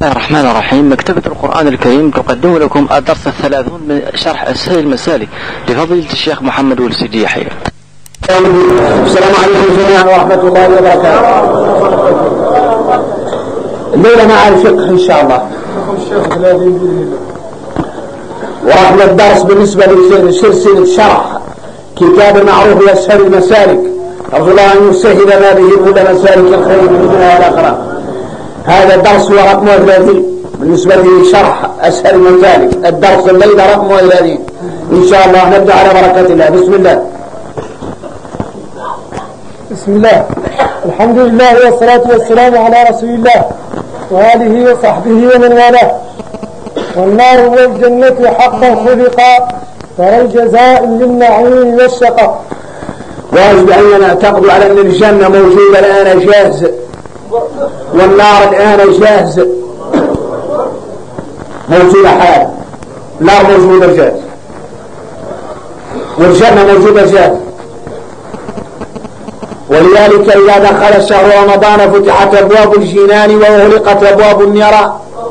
بسم الله الرحمن الرحيم. مكتبة القرآن الكريم تقدم لكم الدرس 30 من شرح السيل المسالك لفضيلة الشيخ محمد ولسيدي يحيى. السلام عليكم جميعا ورحمة الله وبركاته. الليلة مع الفقه إن شاء الله، ورحمة الدرس بالنسبة لسلسلة شرح كتاب معروف يسهل المسالك، أرجو الله أن يسهل ما به كل مسالك الخير من الدنيا والآخرة. هذا الدرس هو رقم 30 بالنسبة لشرح أسهل المسالك. الدرس الليلة رقم 30 إن شاء الله. نبدأ على بركة الله. بسم الله. بسم الله، الحمد لله والصلاة والسلام على رسول الله وآله وصحبه ومن والاه. والنار والجنة حقا خلقا، ترى الجزاء للنعيم والشقاء. واجب أن نعتقد على أن الجنة موجودة الآن جاهزة، والنار الآن جاهزة موجودة حال. النار موجودة جاهزة والجنة موجودة جاهزة. ولذلك إذا دخل شهر رمضان فتحت أبواب الجنان وأغلقت أبواب النيران،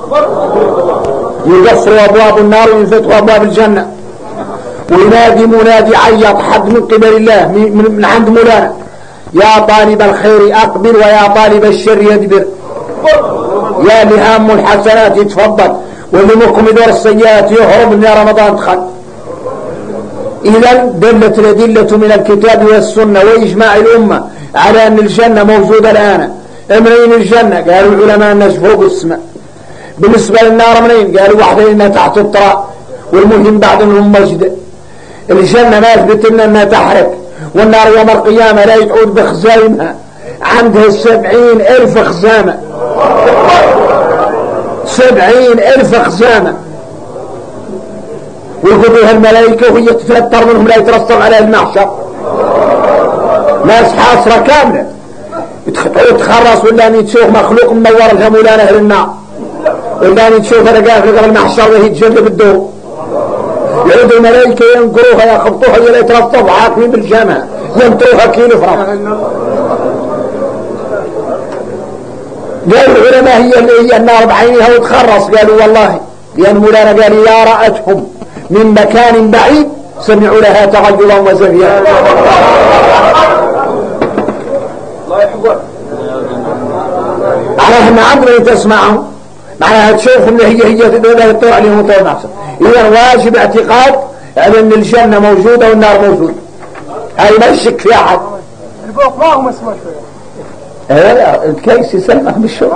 يقفل أبواب النار وينفتح أبواب الجنة. وينادي منادي عيط حد من قبل الله من عند مولانا: يا طالب الخير أقبل ويا طالب الشر يدبر، يا لهام الحسنات يتفضل واللي مكم يدور السيئات يهرب من رمضان دخل. إذا دلت الأدلة من الكتاب والسنة وإجماع الأمة على أن الجنة موجودة الآن. منين الجنة؟ قالوا العلماء الناس فوق السماء. بالنسبة للنار منين؟ قالوا واحدة إنها تحت التراب، والمهم بعد أنهم مجد. الجنة ما أثبت أنها تحرك، والنار يوم القيامة لا تعود بخزائمها، عندها 70,000 خزامة. 70,000 خزامة. ويقولوها الملائكة وهي تتأثر منهم لا يترسل عليها المحشر. ناس حاصرة كاملة تخرص، ولا أن تشوف مخلوق منور لها مولانا أهل النار، ولا أن تشوف رقاق قبل المحشر وهي تجلب الدور. يعود الملائكة ينقروها يخبطوها لا يترسل حاكمين بالجامعة ينطروها كيلو فرق. قالوا العلماء هي النار بعينها وتخرص. قالوا والله لأن مولانا قال يا رأتهم من مكان بعيد سمعوا لها تغيرا وزفيرا. معناها ان عندنا تسمعهم، معناها تشوف ان هي تطلع عليهم وطول نفسها. اذا واجب اعتقاد على ان الجنة موجودة والنار موجودة، هاي ما يشك في احد. الفوق ما هو مسموع شوية. لا الكيس يسلمك بالشوق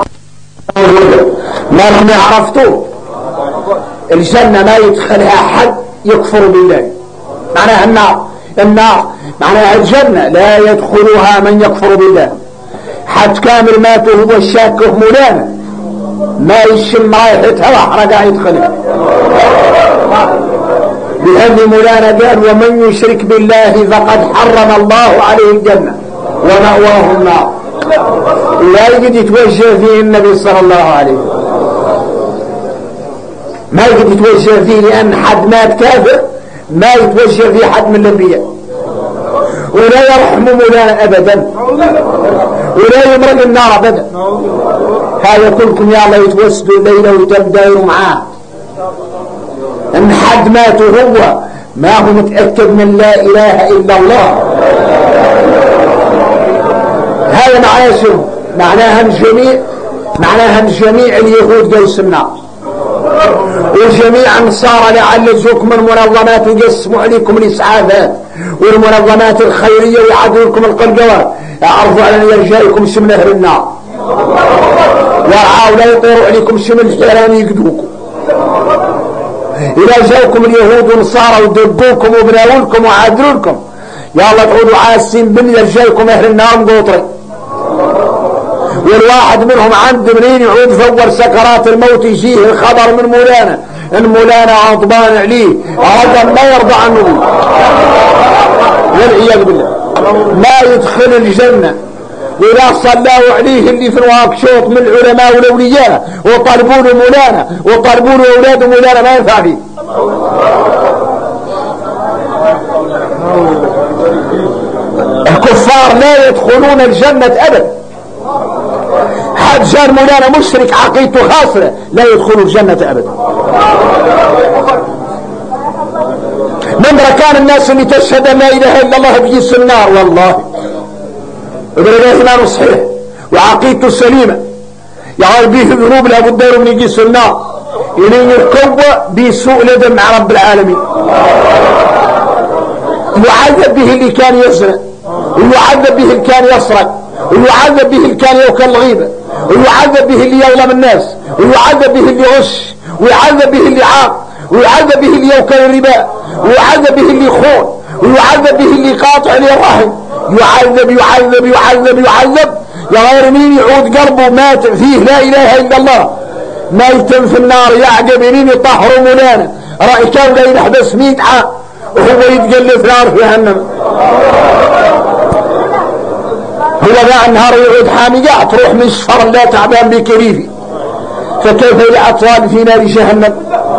ما عرفتوه. الجنة ما يدخلها أحد يكفر بالله. معناها النار معناها الجنة لا يدخلها من يكفر بالله. حد كامل ماته هو الشاكه مولانا ما يشم رايحة هوا حرقا يدخلها. لأن مولانا قال ومن يشرك بالله فقد حرم الله عليه الجنة ومأواه النار. لا يجد يتوجه فيه النبي صلى الله عليه وسلم، ما يقدر يتوجه فيه، لأن حد مات كافر ما يتوجه فيه حد من الأنبياء، ولا يرحم مولانا أبدا، ولا يمرق النار أبدا. هذا كلكم يا الله يتوسدوا الليلة ويتبدأوا معاه. أن حد مات هو ما هو متأكد من لا إله إلا الله. هذا معناه شنو؟ معناها الجميع اليهود قيس النار، وجميع النصارى لعل يجوكم المنظمات ويقسموا عليكم الإسعافات والمنظمات الخيرية ويعدوا لكم القلقوات، يعرفوا على أن يرجعكم شمل أهل النار، ورعاوا لا يطيروا عليكم شمل الحيران يقدوكم. إذا جاوكم اليهود والنصارى ودقوكم وبناولكم وعادلونكم يا الله تعودوا عاسين بن يرجعكم أهل النار مقوطرين. والواحد منهم عنده منين يعود فور سكرات الموت يجيه الخبر من مولانا ان مولانا غضبان عليه، هذا ما يرضى عنه والعياذ بالله. ما يدخل الجنة وإذا صلوا عليه اللي في الواقشوط من العلماء والأولياء وطالبوا له مولانا وطالبوا له أولاد مولانا ما ينفع فيه. الكفار لا يدخلون الجنة أبدا واحد جار مولانا مشرك عقيدته خاسرة لا يدخل الجنة أبدا. من كان الناس اللي تشهد أن لا إله إلا الله بيجيس النار والله إذا إيمانه صحيح وعقيدته سليمة يعني به ذنوب لا بد من يجيس النار إليه يركوه بسوء الأدب مع رب العالمين. يعذب به اللي كان يزنى ويعذب به اللي كان يسرق ويعذب به اللي كان يوكل الغيبة ويعذب به اللي يظلم الناس ويعذب به اللي غش ويعذب به اللي عاق ويعذب به اللي يوكل الربا ويعذب به اللي يخون ويعذب به اللي قاطع الرحم. يعذب يعذب يعذب يعذب يا غير مين يعود قلبه مات فيه لا إله إلا الله ما يتم في النار يعجب مين يطهر مولانا رأي كان لا ينحبس 100 عام وهو يتقلب في نار جهنم. هو ذا النهار يعود حامي قاع تروح من الشفر لا تعبان بكريفي فكيف لأطفال في نار جهنم.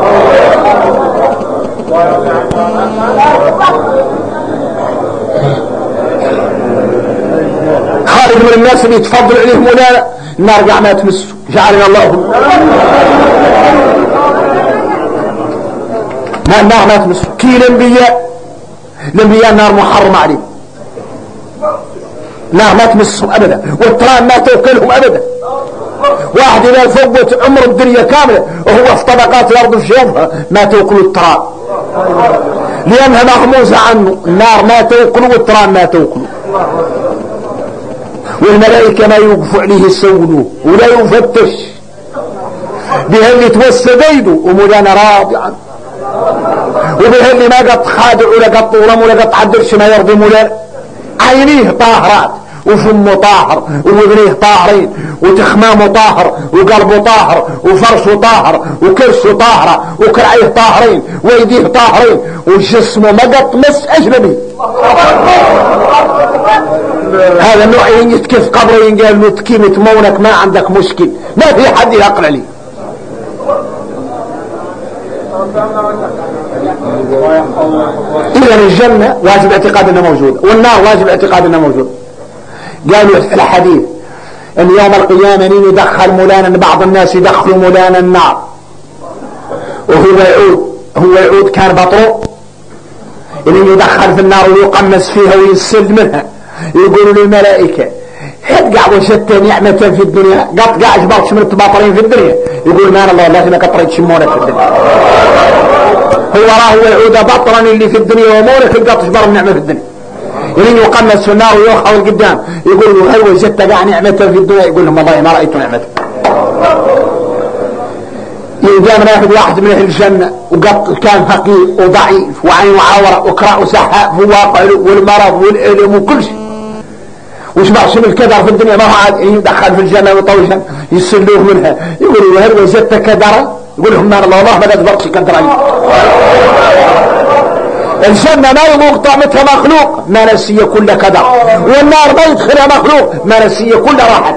خارج من الناس اللي يتفضل عليهم مولانا النار قاع ما تمسه جعلنا الله ما النار ما تمسه. كي الانبياء النار محرم عليهم نار ما تمسهم ابدا والتران ما توكلهم ابدا. واحد اذا فوت عمر الدنيا كامله وهو في طبقات الارض في يومها ما توكلوا التران لانها مغموزه عنه. النار ما توكلوا والتران ما توكلوا والملائكه ما يوقفوا عليه يسولوه ولا يفتش بها اللي توسى بيده ومولانا راضي عنه وبها اللي ما قط خادع ولا قط ظلم ولا قط عدرش ما يرضي مولانا. عينيه طاهرات وفمه طاهر ووذنيه طاهرين وتخمامه طاهر وقلبه طاهر وفرشه طاهر وكرشه طاهره وكرعيه طاهرين ويديه طاهرين وجسمه ما قط مس اجنبي. هذا النوع يتكف قبره ينقال له تكيمة مونك ما عندك مشكل ما في حد يقل عليه. إذا الجنة واجب اعتقاد انها موجودة والنار واجب اعتقاد انها موجودة. قالوا في الحديث ان يوم القيامة مين يدخل مولانا بعض الناس يدخلوا مولانا النار وهو يعود كان بطره اللي يدخل في النار ويقمس فيها ويسل منها. يقولوا للملائكة هد قاعد وشدت نعمة في الدنيا قط قاعد جبرت شمرت باطرين في الدنيا. يقول ما الله والله ما قطرت شمونك في الدنيا هو راه يعود بطرا اللي في الدنيا ومونك القط جبر النعمة في الدنيا. يلين يقمس في النار ويوخى القدام يقول له هل وجدت قاع نعمة في الدنيا؟ يقول لهم والله ما رأيت نعمة. يجي من ياخذ واحد من اهل الجنة وقط كان فقير وضعيف وعينه عورة وكراع وسحاب وواقع والمرض والألم وكل شيء وشبع شمل الكدر في الدنيا ما هو عاد يدخل في الجنة وطوشا يسلوه منها. يقول له هل وجدت كدرا؟ يقول لهم ما الله ما تجبرش كدرا. الجنة ما يذوق طعمتها مخلوق ما نسي كل كدر والنار ما يدخلها مخلوق ما نسي كل راحة.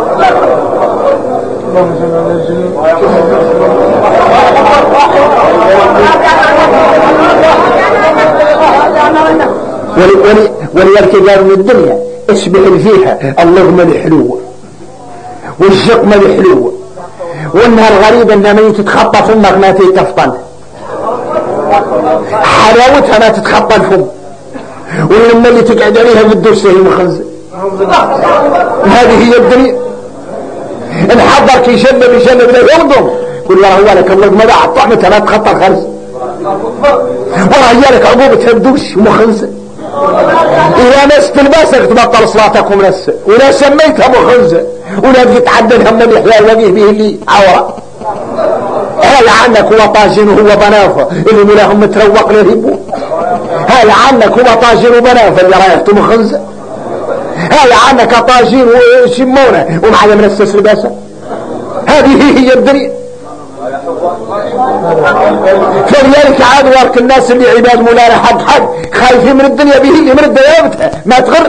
ولذلك قالوا من الدنيا اشبه فيها اللغمة الحلوة والجقمة الحلوة وانها الغريبة انها ما تتخطى فمك ما تتفطن حلاوتها ما تتخطى الفم ولما اللي تقعد عليها بالدوسة هي مخنزة. هذه هي الدنيا. انحضرك يشلب لا يرضم قل له هو لك اللغمة بعد طعمتها ما تخطى الخرز ورجالك عقوبتها بدوش ومخنزة. إذا نست الباسك تبطل صلاتك ومنسة ولا سميتها مخنزة ولا تتعدلها من الإحياء الوجيه به اللي عورة. هذا عنك هو طاجين وهو بنافة اللي ملاهم متروق لهبوه. هذا عنك هو طاجين وبنافة اللي رايحته مخنزة. هذا عنك طاجين وشمونة ومعنا منسس لباسة. هذه هي الدنيا. فلذلك عاد وارك الناس اللي عباد مولانا حق خايفين من الدنيا به اللي من الديابتها ما تغر.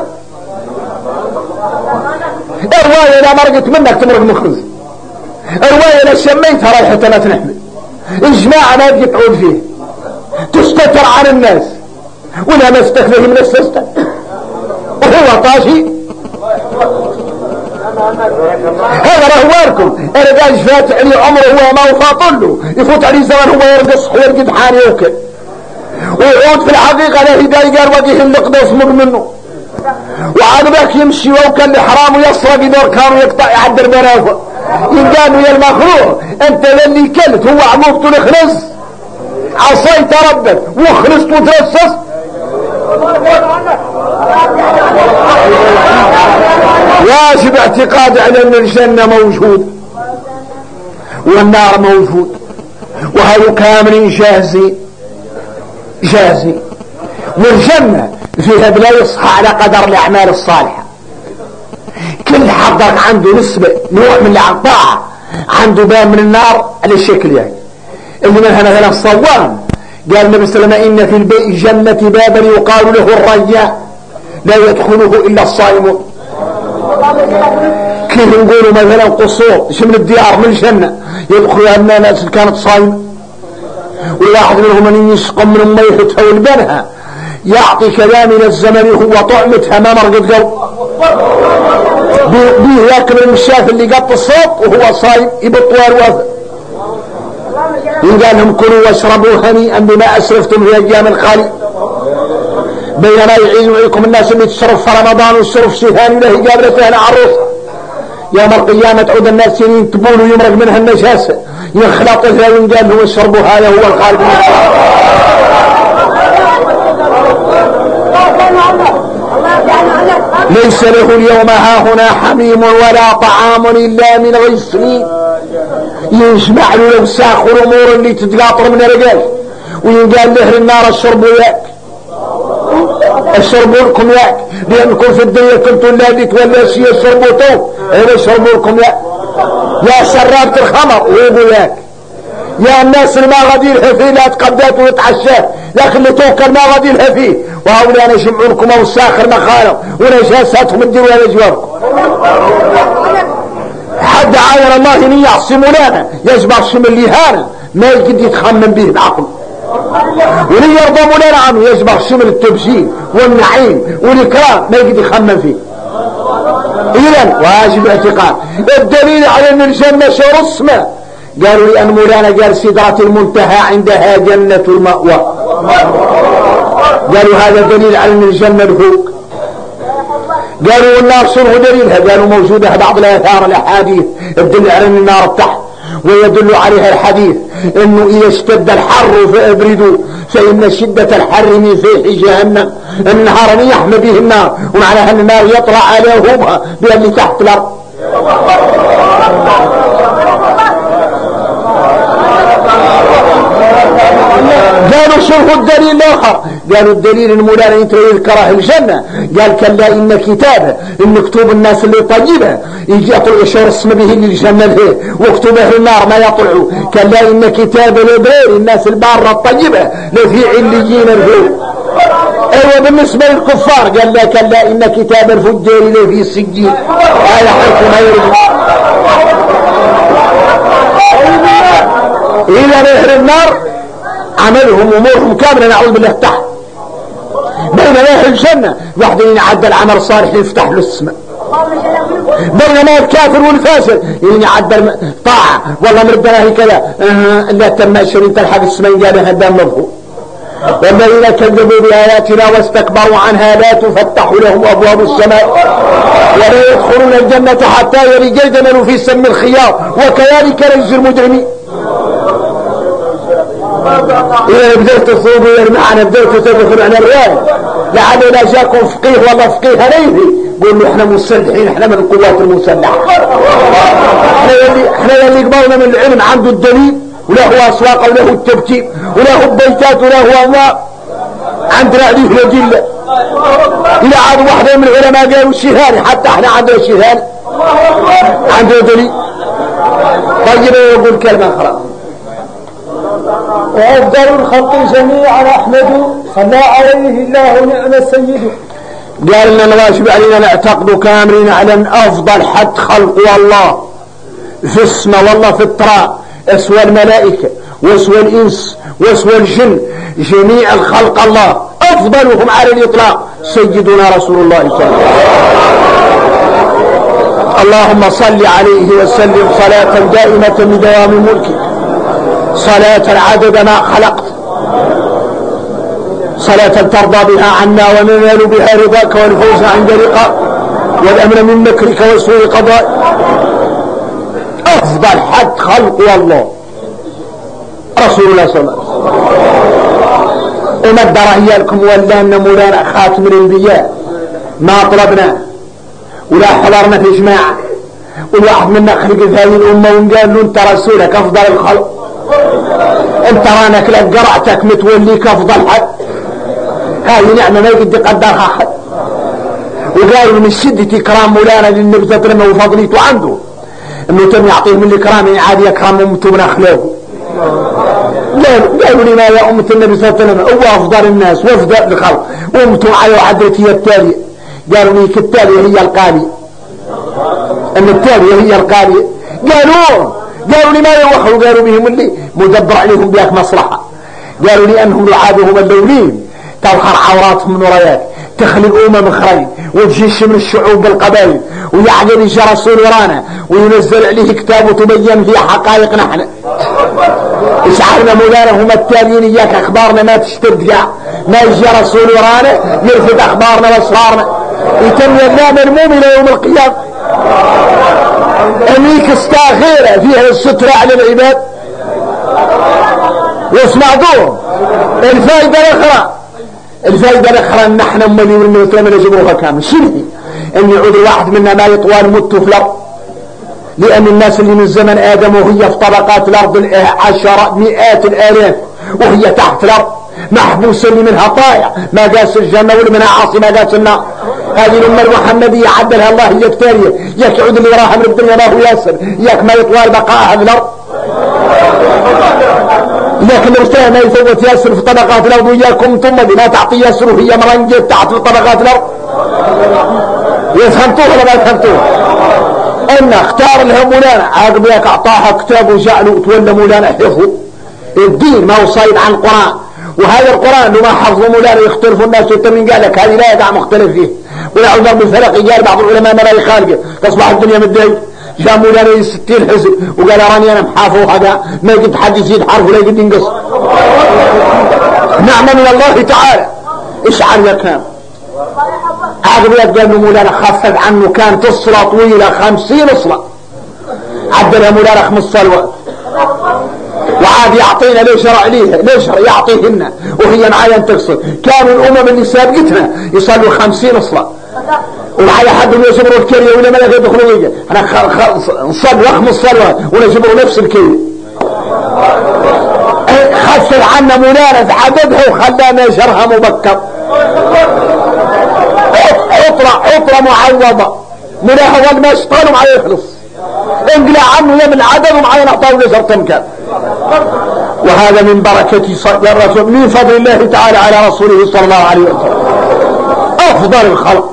الرواية لا مرقت منك تمرق مخرز. الرواية لا شميتها رايحة لا تنحمل. الجماعة ما تجي تعود فيه تستتر عن الناس ولا ما استخفه من السستة وهو طاشي هذا رهواركم. انا قاعد فات علي عمره هو ما وفاطل له، يفوت عليه زمن هو يرقص ويرقد حاني وكل، ويعود في الحقيقة له هداي قال وجه اللقطة يصمد منه، وعاد باك يمشي وكان حرام ويسرق يدور كان ويقطع يعدر برافه. يقالوا يا المخلوق انت اللي كلت هو عموفته الخرس، عصيت ربك وخرست وترسست. واجب اعتقاد على ان الجنة موجود والنار موجود، وهذو كاملين جاهزين. والجنة فيها بلا يصحى على قدر الاعمال الصالحة. كل حضر عنده نسبة نوع من الطاعة، عنده باب من النار على الشكل يعني. اللي منها مثلا الصوام، قال النبي صلى الله عليه وسلم ان في الجنة بابا يقال له الريان لا يدخله الا الصائمون. كيف نقولوا مثلا قصور من الديار من الجنة يدخلها الناس كانت صايمة، والواحد منهم من يسقم من ميحتها والبنها يعطي كلام من الزمن هو طعمتها ما مرقت قلب بيه ياكل المشاف اللي قط الصوت وهو صايم يبطوها الوفا. قال لهم كلوا واشربوا هنيئا بما اسرفتم في ايام الخالي، بينما يعيد عليكم الناس اللي تشرب في رمضان والشرب شهاني له قابلته هنا عروسه. يوم القيامة تعود الناس ينتبون ويمرق منها النجاسة يخلط لها وينقال له اشربوا هذا هو الخالد من ليس له اليوم هاهنا حميم ولا طعام إلا من غسلين. يجمع له لوساخ والأمور اللي تتقاطر من الرجال وينقال له النار اشربوا ياك اشربوا لكم ياك، لأنكم في الدنيا كنتوا اللي تولى شيء اشربوا تو هنا اشربوا لكم ياك. يا شرابة الخمر ويقول ياك، يا الناس اللي ما غادي لها فيه لا تقدات ويتعشاه لكن اللي توكل ما غادي لها فيه، وهؤلاء انا جمعوا لكم اوساخ المخالق ونجاساتهم تديروا على جواركم. حد عاين الله ان يعصم لنا يجبر شمل لهانا ما يقدر يتخمم به بعقل، ولي يرضى مولانا عنه يجبر شمل التبجيل والنعيم والاكرام ما يقدر يخمم فيه. اذا واجب اعتقاد. الدليل على ان الجنه شر اسمه قالوا لأن مولانا قال سدرة المنتهى عندها جنة المأوى، قالوا هذا دليل على ان الجنة الفوق. قالوا والنار شنو دليلها؟ قالوا موجودة بعض الآثار الأحاديث تدل على ان النار تحت، ويدل عليها الحديث انه اذا اشتد الحر فابردوا فان شدة الحر من فيح جهنم، النهار يحمى به النار ومعناها ان النار يطلع عليهما باللي تحت الارض. قالوا شوفوا الدليل الاخر، قالوا الدليل المولانا انت يذكره الجنة، قال كلا ان كتابه المكتوب الناس اللي طيبه يجي يطلعوا شو اسم به للجنة له، وكتبه النار ما يطلعوا. كلا ان كتاب الابرار الناس البارة الطيبة لفي عليين الفوق. ايوه بالنسبة للكفار قال لا كلا ان كتاب الفجار لفي السجين. هذا حكم غيره. الى نهر النار عملهم امورهم كامله نعوذ بالله تحت، بينما اهل الجنه واحد يعدل العمل الصالح يفتح له السماء، بينما الكافر والفاسد يعدل طاعه والله مردنا كذا لا تم 20 تلحق السماء قال هدام مبهور. والذين كذبوا بآياتنا واستكبروا عنها لا تفتح لهم أبواب السماء ولا يدخلون الجنة حتى يلج الجمل في سم الخياط وكذلك نجزي المجرمين. إذا بدأت تصوبوا معنا بدأت تدخل على الرأي لعلنا جاكم فقيه والله فقيه عليه قولوا احنا مسلحين احنا من القوات المسلحة، احنا اللي قبلنا من العلم عنده الدليل وله أسواق وله التبتيب وله بيتات وله أمواء، عندنا عليه الأدلة. إذا عاد واحدة من العلماء قالوا الشهاني حتى احنا عندنا الشهاني عنده دليل. طيب يقول كلمة أخرى وأفضل الخلق جميعا أحمد صلى عليه الله نعم السيد. قال لنا الواجب علينا نعتقد كاملين على أن أفضل حد خلق الله في السماء والله في التراب أسوى الملائكة وأسوى الإنس وأسوى الجن جميع الخلق الله أفضلهم على الإطلاق سيدنا رسول الله صلى الله عليه وسلم. اللهم صل عليه وسلم صلاة دائمة بدوام ملكك، صلاة عدد ما خلقت، صلاة ترضى بها عنا وننال بها رضاك والفوز عند لقاء والأمن من مكرك وسوء قضاء. أفضل حد خلق والله رسول الله صلى الله عليه وسلم. ومد رهيالكم ولانا مولانا خاتم الانبياء ما طلبناه ولا حضرنا في جماعة، والواحد منا خلق في هذه الأمة وقال له انت رسولك أفضل الخلق، انت رانك لك قرعتك متوليك أفضل حد، هذه نعمة ما يقدر يقدرها أحد. وقالوا من شدة إكرام مولانا للنبي صلى الله عليه وسلم وفضليته عنده انه تم يعطيه من الإكرام عادي يكرم أمته من أخلاقه. قالوا لي ما يا أمة النبي صلى الله عليه وسلم هو أفضل الناس وأفضل الخلق وأمته على عدرتي هي التالية. قالوا لي التالية هي القالية، أن التالية هي القالية. قالوا لي ما يوخوا، قالوا بهم اللي مدبر عليهم بياك مصلحة. قالوا لي أنهم العادهم اللولين تظهر عوراتهم من وراياك، تخلق خرين وتجيش من الشعوب بالقبائل ويعقل يجي رسول ورانا وينزل عليه كتاب وتبين فيه حقائق نحن. اشعرنا مولانا هم التاليين اياك اخبارنا ما تشتد قاع، ما يجي رسول ورانا يرفض اخبارنا واسرارنا يتم يدنا مرموم الى يوم القيامة. اميك استاخيرة فيها السترة على العباد. واسمعوا الفائدة الاخرى ان نحن امالي والمسلمين يجبروها كامل. شنو ان يعود الواحد منا ما يطوال مت في الارض، لان الناس اللي من زمن ادم وهي في طبقات الارض عشرات مئات الالاف وهي تحت الارض محبوسه اللي منها طايع ما قاس الجنه واللي منها عاصي ما قاس النار. هذه الامه المحمديه عدلها الله هي التاليه، ياك يعود اللي وراها من الدنيا ما هو ياسر، ياك ما يطوال بقائها في الارض، لكن الرسالة ما يفوت ياسر في طبقات الارض وياكم ثم دي ما تعطي ياسر وهي مرنجة تحت في طبقات الارض. يفهمتوه ولا ما يفهمتوه؟ ان اختار لها مولانا عقب ياك اعطاها كتاب وجعله تولى مولانا حفظه الدين ما هو صايد عن القرآن. وهذا القرآن لو ما حفظه مولانا يختلفوا الناس وتمين قال لك هذه لا يقع مختلف فيه ولا عذر بالفلق. قال بعض العلماء ما لا يخالقه تصبح الدنيا متضايق. جاء مولانا 60 حزب وقال راني انا محافظ هذا ما قد حد يزيد حرف ولا قد ينقص. نعمة من الله تعالى. اشعر يا كام عقب قال مولانا خفف عنه كانت الصلاة طويلة 50 صلاة عدلها مولانا 5 صلوات وعاد يعطينا ليش عليها ليش يعطيهن وهي معايا تقصر. كانوا الامم اللي سابقتنا يصلوا 50 صلاة ومعايا حد يجبروا الكريه ولا ملك يدخلوا ويجي احنا نصلي 5 صلوات ولا يجبروا نفس الكريه. خفف عنا مولانا عددها وخلانا شرها مبكر. عطرة معوضة ملاحظة ما يشطان ومعايا يخلص انقلع عنه يم العدد ومعايا نعطاه لشر تمكان. وهذا من بركة الرسول من فضل الله تعالى على رسوله صلى الله عليه وسلم افضل الخلق.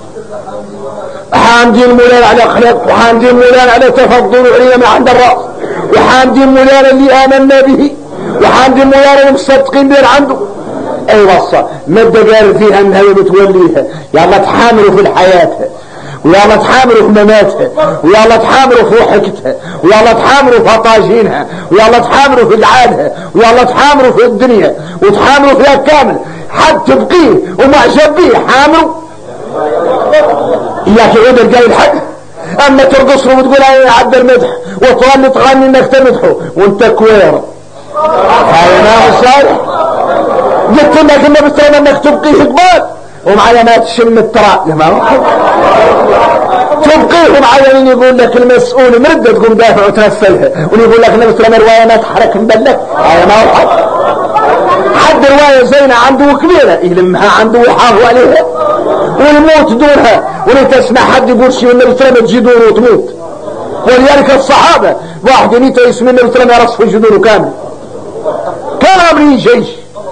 حامدين مولانا على اخلاق وحامدين مولانا على تفضل علينا من عند الراس وحامدين مولانا اللي امنا به وحامدين مولانا المصدقين بين عنده. اي وصى مدى قال فيها انها بتوليها يلا تحاملوا في الحياة ويلا تحاملوا في مماتها ويلا تحاملوا في ضحكتها ويلا تحاملوا في طاجينها ويلا تحاملوا في قعادها ويلا تحاملوا في الدنيا وتحاملوا فيها كامل حد تبقيه ومعجب بيه حاملوا اياك يعود القايل الحق. اما ترقص له وتقول انا عبد المدح وتغني تغني انك تمدحه وانت كوير هذا ما هو صالح. قلت لك النبي صلى الله عليه وسلم انك تبقيه قبال ومعايا ما تشم التراب تبقيه ومعايا مين يقول لك المسؤول مرده تقوم دافع وتنفلها ويقول لك النبي صلى الله عليه وسلم روايه ما تحرك مبلك هذا ما هو حد روايه زينه عنده كبيره يلمها عنده ويحافظ عليها والموت دورها ولا تسمع حد يقول شيء النبي صلى الله عليه وسلم تجي دوره وتموت. ولذلك الصحابه واحد يميت اسم النبي صلى الله عليه وسلم يرصف جذوره كامل كامل جيش.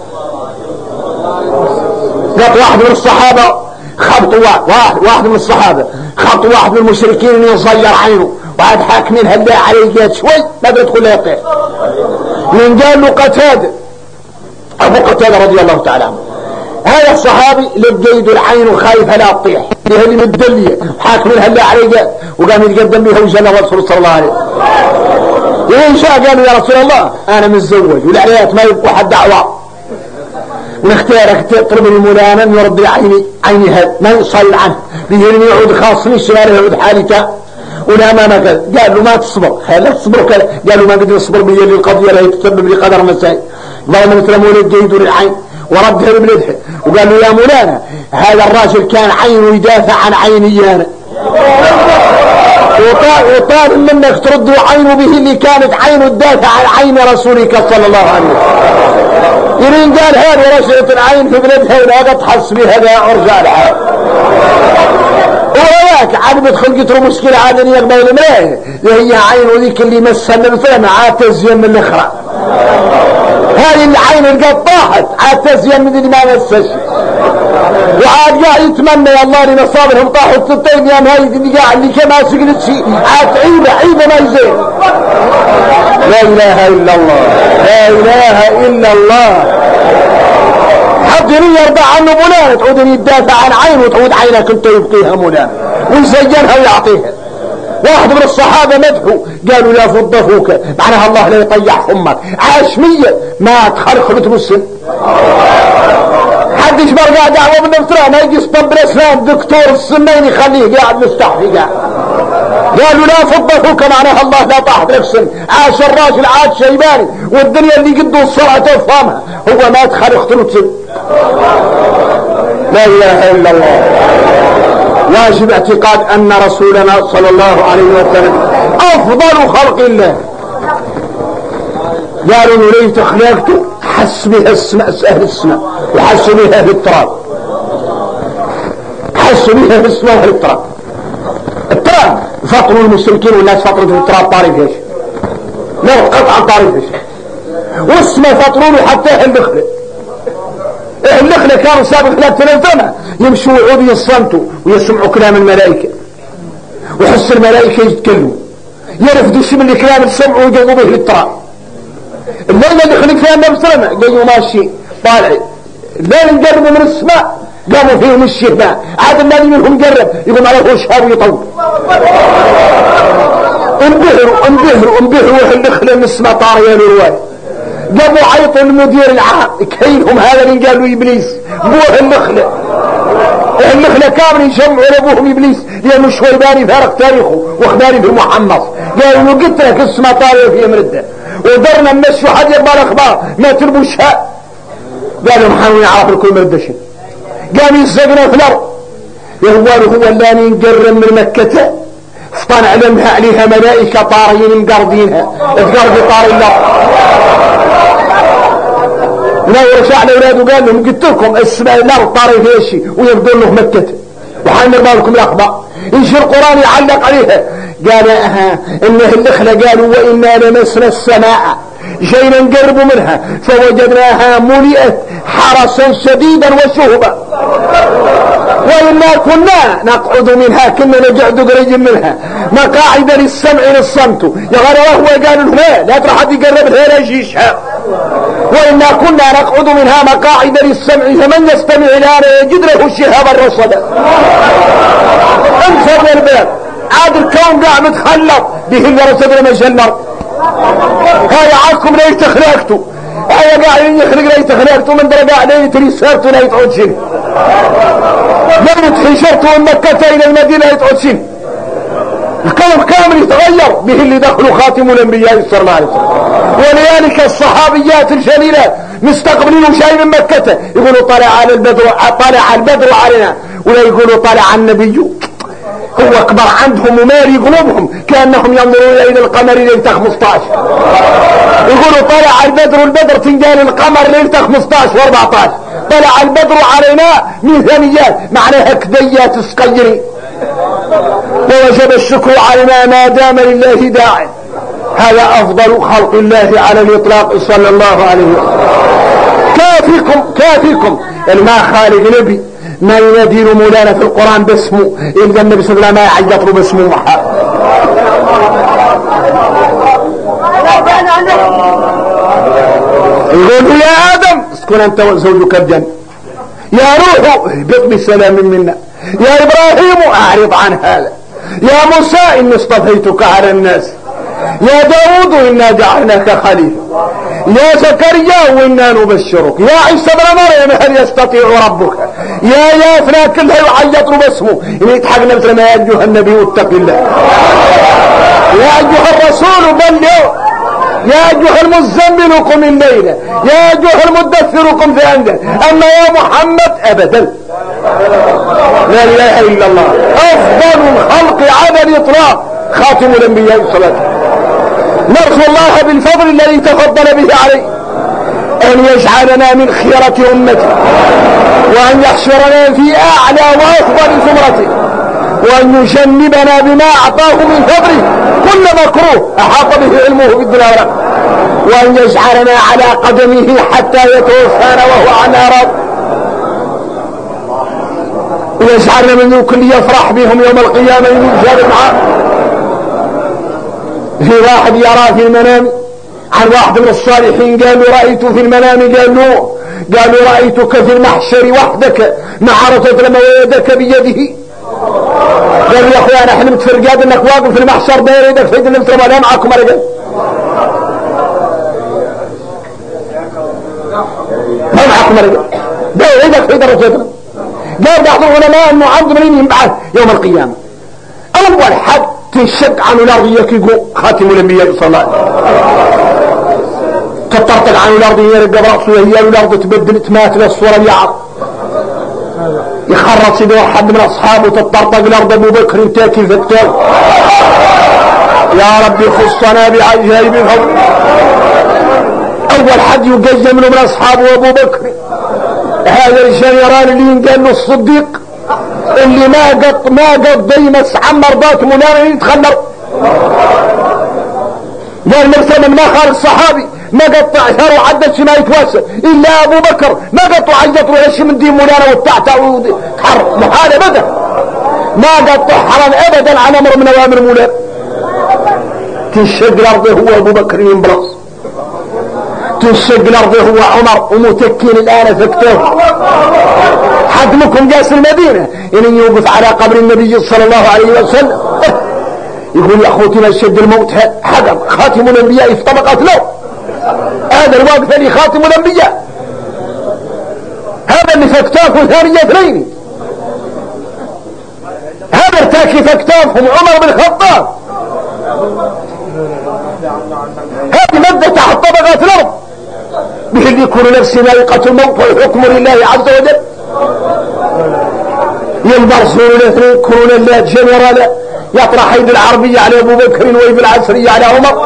قط واحد من الصحابة خبط واحد من الصحابة خبط واحد من المشركين يصير عينه بعد حاكمين هلا عليه قال شوي ما بيدخل يقف من قال له قتادة أبو قتادة رضي الله تعالى عنه هذا الصحابي لقيد العين خايفة لا تطيح لها اللي متدلية حاكم لها اللي عليه وقام يتقدم بها وجل الرسول صلى الله عليه وسلم. إن شاء قالوا يا رسول الله أنا متزوج والعيات ما يبقوا حد دعوة ونختارك تطلب الملامة يرضي عيني هذا ما يصل عنه بيجرني يعود خاصني الشمال يعود حالته ولا ما قال له ما تصبر خليك تصبر قال له ما قدر يصبر بي القضية لا يتسبب لي قدر مسائل قال من مثل مولد جيد للعين وردها بملدها وقال له يا مولانا هذا الراجل كان عينه يدافع عن عيني انا وطالب منك ترد عينه به اللي كانت عينه تدافع عن عين رسولك صلى الله عليه وسلم. يرين قال هذه رشعة العين في بلدها ولا تحس بها ذا عرجاء العين وياك عاد بدخل قتله مشكلة عاد ان يقبل الملايه هي عين وذيك اللي مسها النبي عاد تزين من الاخرى هذه العين اللي قد طاحت عاد تزين من اللي ما مسش وعاد قاعد يتمنى يا الله لما صابرهم طاحوا الستين يا هاي اللي قاعد اللي كما سجلت شيء عاد عيبه ما يزين. لا اله الا الله لا اله الا الله. حد يرضى عنه مولانا تعود يدافع عن عينه وتعود عينك انت يبقيها مولانا ويزينها ويعطيها. واحد من الصحابة مدحوا قالوا لا فضفوك معناها الله لا يطيح فمك عاشمية ما تخلق مثل السن حدش برقع دعوة بالنفترة ما يجي اسطب الاسلام دكتور السنين يخليه قاعد مستحفي قاعد قالوا لا فضفوك معناها الله لا طاحت لك سن عاش الراجل عاد شيباني والدنيا اللي قدوا الصلاة تفهمها هو ما تخلق سن. لا اله الا الله. واجب اعتقاد ان رسولنا صلى الله عليه وسلم افضل خلق الله. قالوا له ليت خلقته حس بها السماء اهل السماء وحس بها في التراب حس بها في السماء واهل التراب. التراب فطروا المشركين والناس فطروا في التراب طارق ايش لا قطعا طارق ايش والسماء فطروا له حتى اهل النخله النخلة كانوا سابق خلال 3 سنة يمشوا ويعودوا يصمتوا ويسمعوا كلام الملائكة ويحس الملائكة يتكلموا يرفدوا شي من الكلام السمعوا ويجوا به للتراب. الليلة اللي خلق فيها النبي صلى الله عليه وسلم جايوا ماشي طالعين الليلة نقربوا من السماء قاموا فيهم الشهباء عاد الذي منهم قرب يقوم على هو شهاب ويطول انبهروا النخلة من السماء طارية للرواية قاموا عيطوا المدير العام كيلهم هذا اللي قالوا ابليس بوه النخلة كامل يجمعوا لابوهم ابليس لانه شويباني فارق تاريخه واخباري في المحمص قالوا قلت لك السماء طارية فيها مرده ودرنا نمشوا حد يقبل اخبار ما تربوا شهاء قالوا محاولين يعرف الكل مردشن قام يسقنا في الارض هو اللاني نقرم من مكة فطان علمها عليها ملائكة طاريين مقرضينها تقرضي طاري الله نور شعل اولاده قال لهم قلت لكم السماء الارض طاري فيها شيء ويبدون له مكة وحنرضى لكم الاخبار ينشي القرآن يعلق عليها قال انه النخلة قالوا وانا لمسنا السماء جينا نقرب منها فوجدناها ملئت حرسا شديدا وشهبا وإنا كنا نقعد منها كنا نقعد قريب منها مقاعد للسمع للصمت يا غير هو قال لهم لا ترى حد يقرب لها لا يجيشها وإنا كنا نقعد منها مقاعد للسمع فمن يستمع الآن يجد له الشهاب الرصد انفر يا الباب عاد الكون قاعد متخلط به الرصد لما جنر هاي عادكم لا يتخلقتوا هاي قاعد يخلق لا يتخلقتوا من درجة عليه تريسارتوا لا يتعود شنو لا يتحشرتوا من مكة إلى المدينة لا يتعود شنو الكون كامل يتغير به اللي دخلوا خاتم الأنبياء صلى الله عليه وسلم. ولذلك الصحابيات الجليلات مستقبلين شيء من مكة يقولوا طلع البدر علينا ولا يقولوا طلع النبي هو أكبر عندهم ومالي قلوبهم كأنهم ينظرون إلى القمر ليلة 15 يقولوا طلع البدر تنقال القمر ليلة 15 و14 طلع البدر علينا من ثنيات معناها كديات سقيري ووجب الشكر علينا ما دام لله داعي. هذا أفضل خلق الله على الإطلاق صلى الله عليه وسلم. كافيكم ما خالق نبي ما ينادين مولانا في القرآن باسمه إلا النبي صلى الله عليه وسلم ما يعيط له باسمه محا يقول يا آدم اسكن أنت وزوجك الجنة يا نوح اهبط بسلام منا، يا إبراهيم أعرض عن هذا، يا موسى إني اصطفيتك على الناس، يا داود إنا جعلناك خليفة، يا زكريا وإنا نبشرك، يا عيسى بن مريم هل يستطيع ربك، يا فلان كلها يعيط له باسمه إن يتحقنا مثل ما يا أيها النبي اتق الله، يا أيها الرسول بلغ، يا أيها المزمل قم الليل، يا أيها المدثر قم فأنذر، أما يا محمد أبدا. لا إله إلا الله، أفضل الخلق على الإطلاق خاتم الأنبياء الصلاة. نرجو الله بالفضل الذي تفضل به عليه أن يجعلنا من خيرة أمته، وأن يحشرنا في أعلى وأفضل زمرته، وأن يجنبنا بما أعطاه من فضله كل مكروه أحاط به علمه في الدنيا والآخرة، وأن يجعلنا على قدمه حتى يتوفانا وهو على راض، ويجعلنا من كل يفرح بهم يوم القيامة من جار معاه. في واحد يرى في المنام عن واحد من الصالحين قال له رأيت في المنام، قال له رأيتك في المحشر وحدك مع رجل لما ويدك بيده. قال له يا اخويا انا حلمت في رقاد انك واقف في المحشر داير يدك في يد النبي صلى الله عليه وسلم معكم رجل ما معكم رجل داير يدك في يد الرجل. قال بعض العلماء انه عنده من ينبعث يوم القيامه اول حد تنشق عنه الارض يكيقوا خاتم الانبياء صلى الله عليه وسلم، تطرطق عنه الارض يرقى براسه وهي الارض تبدل تمات للصوره اليعر، يخرط سيده حد من اصحابه تطرطق الارض ابو بكر تاكل في التاو. يا ربي خصنا بعجائب فضل. اول حد يقيم من اصحابه ابو بكر هذا الجنرال اللي ينقال له الصديق اللي ما قضي مس عمر ذات منار يتخلر. قال مرسل ما خال الصحابي ما قطع شهر وعدد ما يتواسى الا ابو بكر ما قطع عيط له هش من دين مولانا والتعتع وحر محال ابدا ما قطع حرام ابدا على امر من اوامر مولانا. تنشق الارض هو ابو بكر ينبرص، تنشق الارض هو عمر ومتكين الان فكتوه. حدمكم قاس المدينه ان يوقف على قبر النبي صلى الله عليه وسلم يقول يا اخوتي ما شد الموت حقا خاتم الانبياء في طبقات له. هذا الواقف اللي خاتم الانبياء هذا اللي فكتافه ثانية اثنين، هذا ارتاكي فكتافهم عمر بن الخطاب. هذه مادة تحت طبقات الارض بحيث يكون نفسي ذائقة الموت والحكم لله عز وجل. ينبرصون الاثنين يكونون الله جنرالا يطرح يد العربية على ابو بكر ويد العسرية على عمر،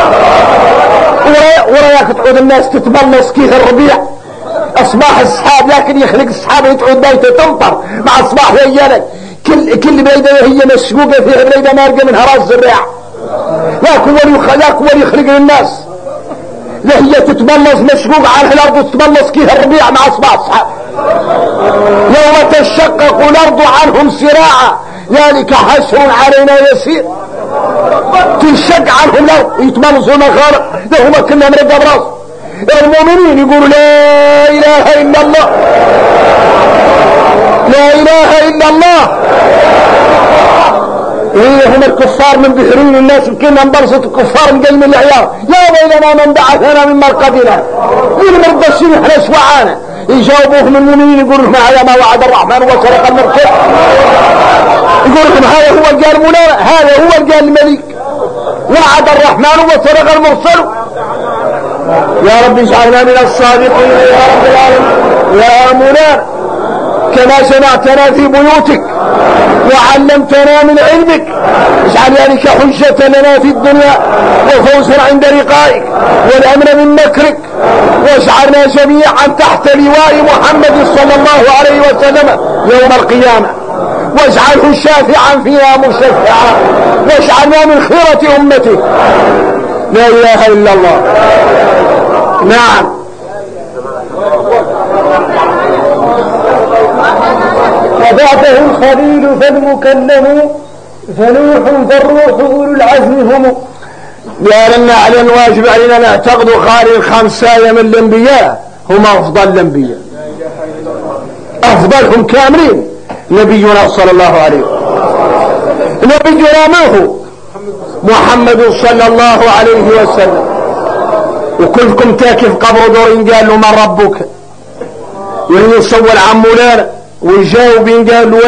وراياك تعود الناس تتبلص كيف الربيع اصباح السحاب، لكن يخلق السحاب وتعود بيته تمطر مع اصباح ويالك كل بيده هي مشقوقه فيها بيده مارقه من هراس الرياح. لا كول يخلق للناس لا هي تتبلص مشقوق على الارض وتتبلص كيف الربيع مع اصباح السحاب. يوم تشقق الارض عنهم سراعا ذلك حشر علينا يسير. تنشق عنهم الارض يتبلصوا مخارق لهم كنا مرقى براس. المؤمنين يقولوا لا اله الا الله لا اله الا الله. هم الكفار من بحرين الناس كنا انبرصت الكفار مقيم العيار يا ويلنا من بعثنا من مرقدنا من مردسين احنا شوعانا. يجاوبوهم المؤمنين يقولوا لهم هذا ما وعد الرحمن وصدق المرسل. يقول لهم هذا هو قال مولانا هذا هو قال الملك وعد الرحمن وصدق المرسل. يا رب اجعلنا من الصادقين يا رب العالمين. يا مولانا كما سمعتنا في بيوتك وعلمتنا من علمك اجعل ذلك حجة لنا في الدنيا وفوزا عند لقائك والامن من مكرك، واجعلنا جميعا تحت لواء محمد صلى الله عليه وسلم يوم القيامة، واجعله شافعا فينا مشفعا، واجعلنا من خيرة امته. لا اله الا الله. نعم وبعده الخليل فالمكلم فنوح فالروح أولو العزم هم. لأننا على الواجب علينا نعتقد خالي الخمسة من الأنبياء هم أفضل الأنبياء. أفضلهم كاملين نبينا صلى الله عليه وسلم. نبينا من هو؟ محمد صلى الله عليه وسلم. وكلكم تاكي في قبر دورين قال له من ربك؟ ويسول عن مولانا ويجاوب قال له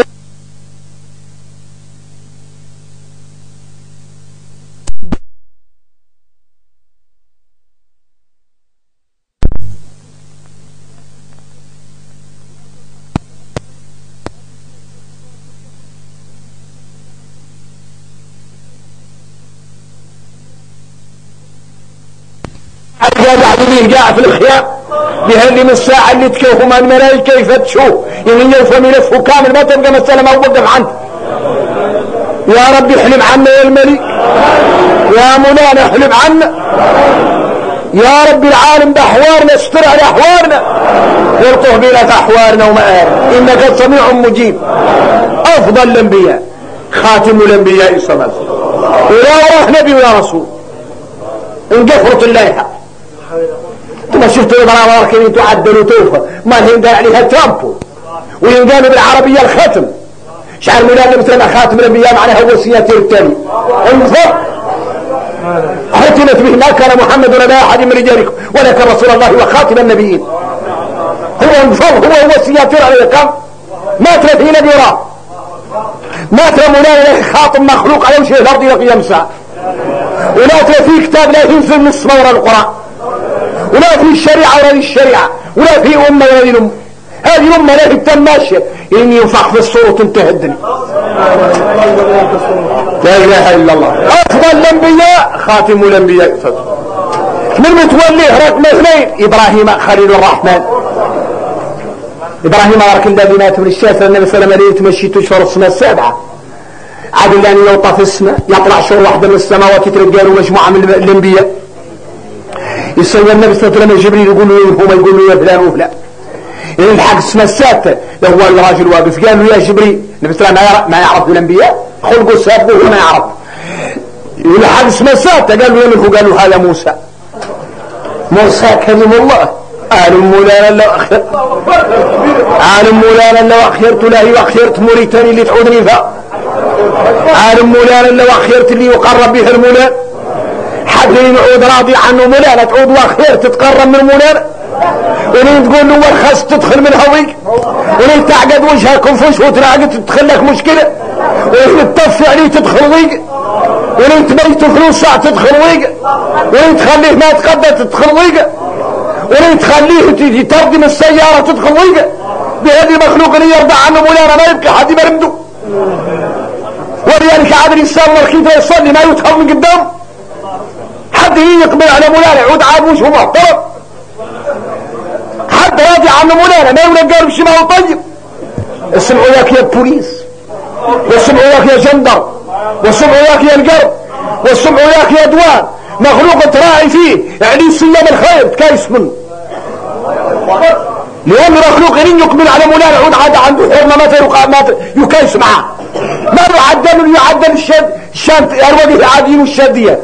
قاعد في الخيام بهاللي من الساعة اللي تكيفهم الملائكة يفتشوه يعني يوفى ملفه كامل ما تبقى مسألة ما وقف عنه. يا رب احلم عنا يا الملك، يا مولانا احلم عنا يا رب العالم بأحوارنا، استر على أحوارنا والطف بنا في أحوارنا ومآرنا إنك سميع مجيب. أفضل الأنبياء خاتم الأنبياء صلى الله عليه وسلم ولا وراه نبي ولا رسول انقفرت الليحة. ما شفتوا البراءة كيف تعدلوا توفى ما هين قال عليها ترامبو وينقالوا بالعربية الختم شعر مولانا مثل ما خاتم الأنبياء معناها هو سياتير التالي انظر ختمت به ما كان محمد ولا أحد من رجالكم ولكن رسول الله وخاتم النبيين. هو انظر هو سياتير عليه كم ما ترى في نبي راه ما ترى مولانا خاطب مخلوق على وجه الأرض يقي يمسع ولا ترى في كتاب لا ينزل نصف ورا القرآن ولا في الشريعة ولا في الشريعة ولا في أمة ولا في الأمة. هذه الأمة لا تتم ماشية إن ينفخ في الصور وتنتهي الدنيا. لا إله إلا الله. أفضل الأنبياء خاتم الأنبياء. من متوليه رقم 2 إبراهيم خليل الرحمن. إبراهيم بارك الذي مات من الشافر النبي صلى الله عليه وسلم تمشي تشهر السماء 7 عاد الآن يوطى في السماء يطلع شهر واحدة من السماوات يترجال مجموعة من الأنبياء يسوي النبي صلى الله عليه وسلم جبريل يقول له هما يقول له يا فلان وفلان الحق السماء السادسة هو الراجل واقف قال له يا جبريل النبي صلى الله عليه وسلم ما يعرف الأنبياء خلقه سابقه وما يعرف يقول الحق السماء السادسة قال له يملكه قال له هذا موسى كلم الله عالم مولانا لو أخيرت لهي وأخيرت موريتاني اللي تعودني فيها عالم مولانا لو أخيرت اللي يقرب به المولان حد يعود راضي عنه مولانا تعود واخير تتقرب من مولانا ولين تقول له ورخص تدخل من هويك ولين تعقد وجهك وفوش وتراقد تدخل لك مشكلة ولين تطفي عليه تدخل ضيق ولين تبيته فلوس ساعة تدخل ضيق ولين تخليه ما يتقدر تدخل ضيق ولين تخليه يتردم السيارة تدخل ضيق بهذه المخلوق اللي يرضى عنه مولانا ما يبقى حد يبرمده ولذلك عاد الإنسان مركيته يصلي ما يتخل من قدام حد يقبل على مولانا يعود عاد وجهه محترم حد راضي عنه مولانا ما يولقى له بشماله طيب. اسمعوا ياك يا البوليس واسمعوا ياك يا جندر واسمعوا ياك يا القرب واسمعوا ياك يا دوان مخلوق تراعي فيه يعني سلم الخير تكايس منه لأن مخلوق إن يقبل على مولانا يعود عاد عنده حرمة ما يكايس معاه ما يعدل الشام الوجه العاديين والشادية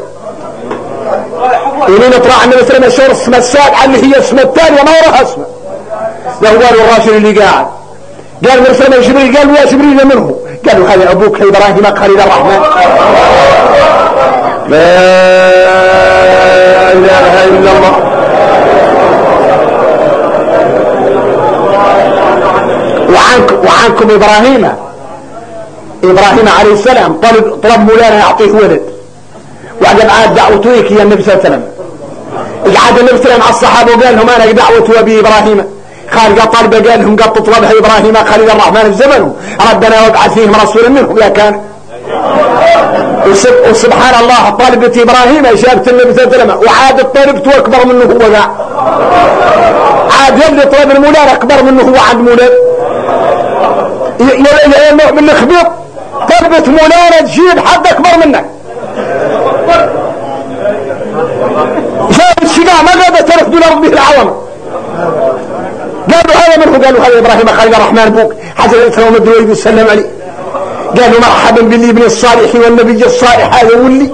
ولين طلع النبي صلى الله عليه وسلم اسمها السابعة اللي هي اسمها الثانية ما وراها اسمها وهو الراجل اللي قاعد قال النبي صلى الله عليه وسلم قال يا جبريل منه قال له هذا أبوك إبراهيم خليل الرحمن. لا إله إلا الله. وعنكم إبراهيم عليه السلام طلب مولانا يعطيه ولد وعجب عاد دعوته يا النبي صلى الله عليه وسلم قعد النبي صلى الله عليه وسلم على الصحابه وقال لهم انا دعوه ابي ابراهيم خالق طلبه قال لهم قد تطلبها ابراهيم خليل الرحمن في زمنه ربنا وابعث فيهم رسولا منهم لا كان وسبحان الله طلبة ابراهيم اجابت النبي صلى الله عليه وسلم وعادت طلبته اكبر منه هو ذا عاد يلي طلب المولى اكبر منه هو عند مولى يا من الخبيط طلبة مولانا تجيب حد اكبر منك شاف الشقاء ما قادر ترفض الارض به العوامة قالوا هذا منه قالوا هذا ابراهيم خليل الرحمن بوك حسن الاسلام الدويد يسلم عليه قالوا مرحبا بالابن الصالح والنبي الصالح هذا ولي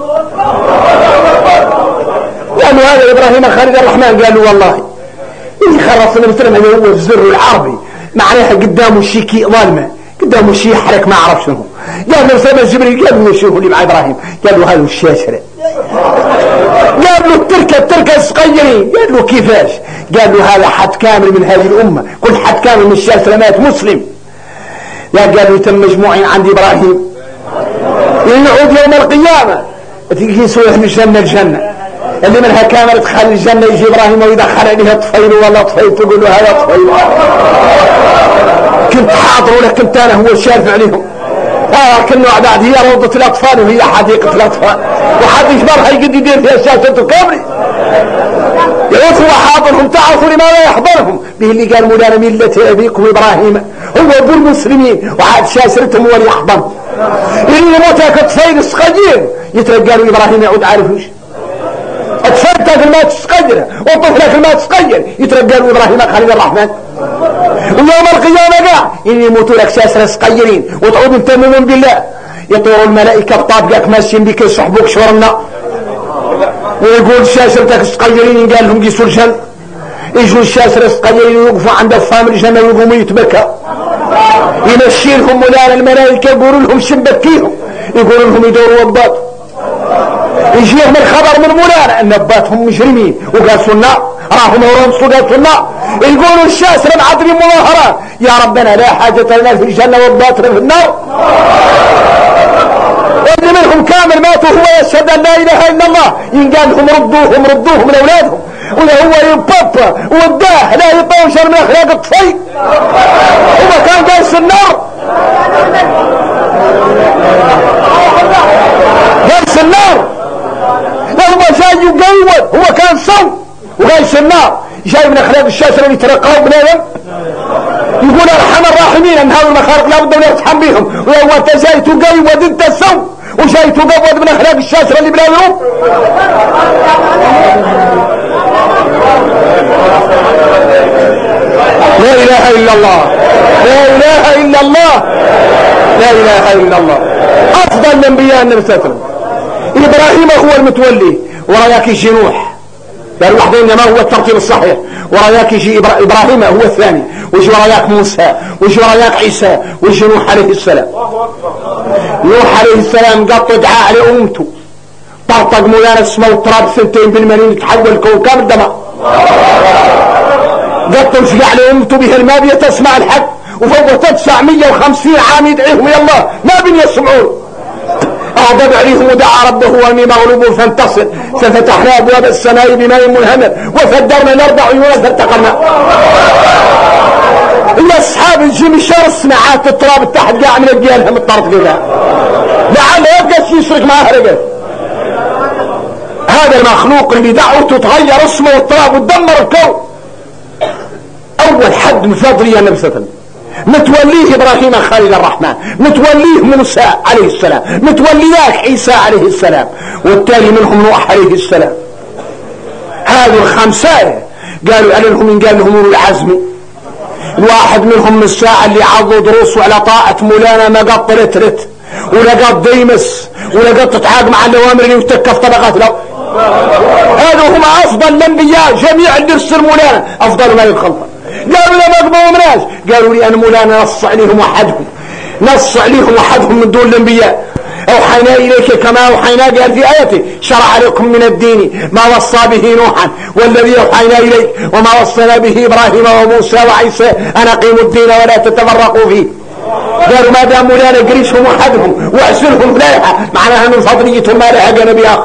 قالوا هذا ابراهيم خليل الرحمن قالوا والله اللي خلص النبي صلى الله عليه وسلم هو الزر العربي معناها قدامه شيء كي ظالمه، قدامه شيء حرك ما اعرف شنو. قال له سيدنا جبريل قال له شوفوا اللي مع ابراهيم، قال له هذا الشاشره. قال له التركه صغيرين، قال له كيفاش؟ قال له هذا حد كامل من هذه الامه، كل حد كامل من الشاشره مات مسلم. لا قال له تم مجموعين عند ابراهيم ينعود يوم القيامه تيجي يسوي من الجنه اللي منها كامل دخل الجنه، يجي ابراهيم ويدخل عليها طفيل ولا طفيل، تقول له هذا طفيل كنت حاضر ولا كنت انا هو الشارف عليهم. كنا بعد هي روضه الاطفال وهي حديقه الاطفال، وحد يجبرها يقد يدير فيها شاشته كامله. يقول هو حاضرهم، تعرفوا لماذا يحضرهم؟ به اللي قال مولانا مله ابيكم ابراهيم هو ابو المسلمين، وعاد شاشرتهم هو اللي يحضر. اللي يموت هيك طفيل صغير يترقى له ابراهيم يعود عارف وش اطفالتك المات صغيره وطفلك المات صغير يترقى له ابراهيم خليل الرحمن. ويوم القيامه قاع اللي يموتوا لك شاسره صغيرين وتعود انت مؤمن بالله، يطور الملائكه بطابقك ماشيين بك يصحبوك شور النار، ويقول شاسرتك صغيرين قال لهم قيسوا الجنه، يجوا الشاسره صغيرين يوقفوا عند فم الجنه ويقوموا يتبكى، يمشي لهم مولانا الملائكه يقولوا لهم شبكيهم، يقولوا لهم يدوروا وباط، يجيهم الخبر من مولانا ان باتهم مجرمين وقاسوا النار، راهم ورمسوا قاسوا النار، يقولوا الشاسره معدرين مظاهرات يا ربنا لا حاجه لنا في الجنه وباتنا في النار. واللي منهم كامل ماتوا هو يشهد ان لا اله الا الله، ينقال لهم ردوهم من اولادهم، ولا هو يبابا وداه لا يطوشر من اخلاق الطفيل، هو كان قايس النار، قايس النار، هو جاي يقود، هو كان صوم وقايس النار، جاي من اخلاق الشاسره اللي ترقوا بنادم، يقول ارحم الراحمين ان هذا المخارق لابد ان يرحم بهم، وهو انت جاي تقود انت الصوم وجاي تقود من اخلاق الشاسره اللي بنادم. لا اله الا الله، لا اله الا الله، لا اله الا الله. افضل الانبياء النبي صلى الله عليه وسلم ابراهيم هو المتولي، وراياك يجي نوح، قال وحدين ما هو الترتيب الصحيح، وراياك يجي ابراهيم هو الثاني، ويجي وراياك موسى، ويجي وراياك عيسى، ويجي نوح عليه السلام. نوح عليه السلام قط دعاء لامته، طرطق مولانا السماء والتراب 2 بالمليون يتحول كون كامل دماء، قط انفقع لامته به الماء بيتسمع الحق، وفوق 950 عام يدعيهم يا الله ما بين يسمعون. أغضب عليهم ودعا ربه واني مغلوب فانتصر، ففتحنا ابواب السماء بماء منهمر وفجرنا الارض عيونا فالتقمنا. الا اصحاب الجيم شرس معات التراب تحت قاع من الجيالهم الطرف كذا لعل يبقى يشرك معاه رجل. هذا المخلوق اللي دعوته تغير اسمه والتراب وتدمر الكون. اول حد من فضلي النبي صلى الله عليه وسلم، متوليه ابراهيم خليل الرحمن، متوليه موسى عليه السلام، متولياك عيسى عليه السلام، والتالي منهم نوح عليه السلام. هذه الخمسة قالوا لهم قال لهم اولو العزم. الواحد منهم من الساعة اللي عضوا دروسه على طاعة مولانا ما قط رت ولا قط ديمس ولا قط تتعاق مع الاوامر اللي يتكف طبقات له. هذا هم افضل الانبياء جميع اللي يرسل مولانا، افضل ما يتخلط. قالوا لا ما قبلوا قالوا لي أن مولانا نص عليهم وحدهم من دون الانبياء. اوحينا اليك كما اوحينا قال في ايته شرع لكم من الدين ما وصى به نوحا والذي اوحينا اليك وما وصينا به ابراهيم وموسى وعيسى ان اقيموا الدين ولا تتفرقوا فيه. قالوا ما دام مولانا قريشهم وحدهم واعسلهم فلاحه معناها من فضليتهم ما لحق نبي اخر.